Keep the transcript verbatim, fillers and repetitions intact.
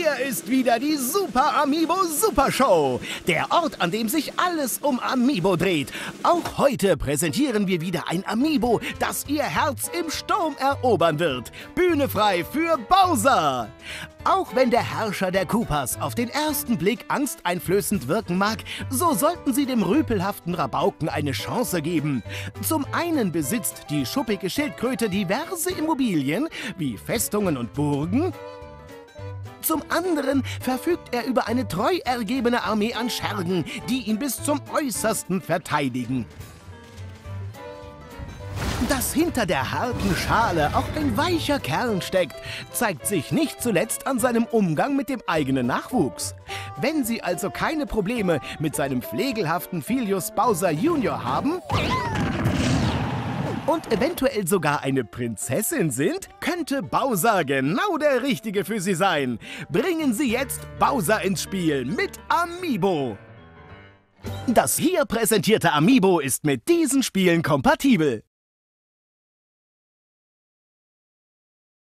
Hier ist wieder die Super Amiibo Super Show, der Ort, an dem sich alles um Amiibo dreht. Auch heute präsentieren wir wieder ein Amiibo, das Ihr Herz im Sturm erobern wird. Bühne frei für Bowser! Auch wenn der Herrscher der Koopas auf den ersten Blick angsteinflößend wirken mag, so sollten Sie dem rüpelhaften Rabauken eine Chance geben. Zum einen besitzt die schuppige Schildkröte diverse Immobilien, wie Festungen und Burgen. Zum anderen verfügt er über eine treu ergebene Armee an Schergen, die ihn bis zum Äußersten verteidigen. Dass hinter der harten Schale auch ein weicher Kern steckt, zeigt sich nicht zuletzt an seinem Umgang mit dem eigenen Nachwuchs. Wenn Sie also keine Probleme mit seinem pflegelhaften Filius Bowser Junior haben und eventuell sogar eine Prinzessin sind, könnte Bowser genau der Richtige für Sie sein. Bringen Sie jetzt Bowser ins Spiel mit Amiibo. Das hier präsentierte Amiibo ist mit diesen Spielen kompatibel.